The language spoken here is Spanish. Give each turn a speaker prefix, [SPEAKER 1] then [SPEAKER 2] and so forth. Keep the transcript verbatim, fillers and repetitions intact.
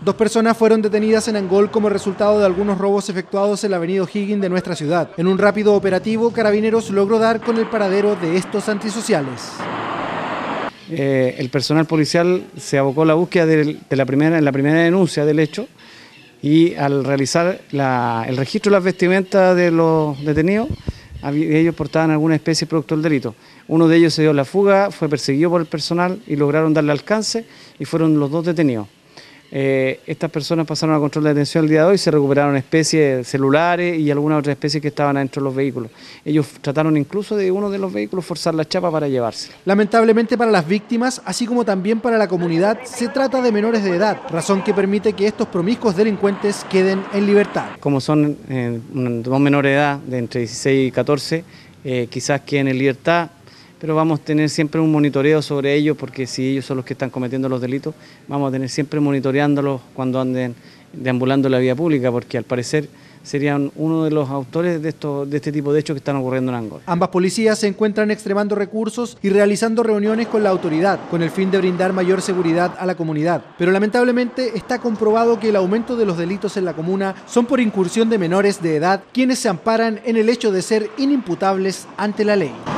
[SPEAKER 1] Dos personas fueron detenidas en Angol como resultado de algunos robos efectuados en la avenida O'Higgins de nuestra ciudad. En un rápido operativo, Carabineros logró dar con el paradero de estos antisociales.
[SPEAKER 2] Eh, el personal policial se abocó a la búsqueda de, de la, primera, la primera denuncia del hecho y al realizar la, el registro de las vestimentas de los detenidos, ellos portaban alguna especie de producto del delito. Uno de ellos se dio la fuga, fue perseguido por el personal y lograron darle alcance y fueron los dos detenidos. Eh, estas personas pasaron a control de detención el día de hoy, se recuperaron especies de celulares y algunas otras especies que estaban adentro de los vehículos. Ellos trataron incluso de uno de los vehículos forzar la chapa para llevarse.
[SPEAKER 1] Lamentablemente para las víctimas, así como también para la comunidad, se trata de menores de edad, razón que permite que estos promiscuos delincuentes queden en libertad.
[SPEAKER 2] Como son eh, dos menores de edad, de entre dieciséis y catorce, eh, quizás queden en libertad, pero vamos a tener siempre un monitoreo sobre ellos, porque si ellos son los que están cometiendo los delitos, vamos a tener siempre monitoreándolos cuando anden deambulando en la vía pública, porque al parecer serían uno de los autores de, esto, de este tipo de hechos que están ocurriendo en Angol.
[SPEAKER 1] Ambas policías se encuentran extremando recursos y realizando reuniones con la autoridad, con el fin de brindar mayor seguridad a la comunidad. Pero lamentablemente está comprobado que el aumento de los delitos en la comuna son por incursión de menores de edad, quienes se amparan en el hecho de ser inimputables ante la ley.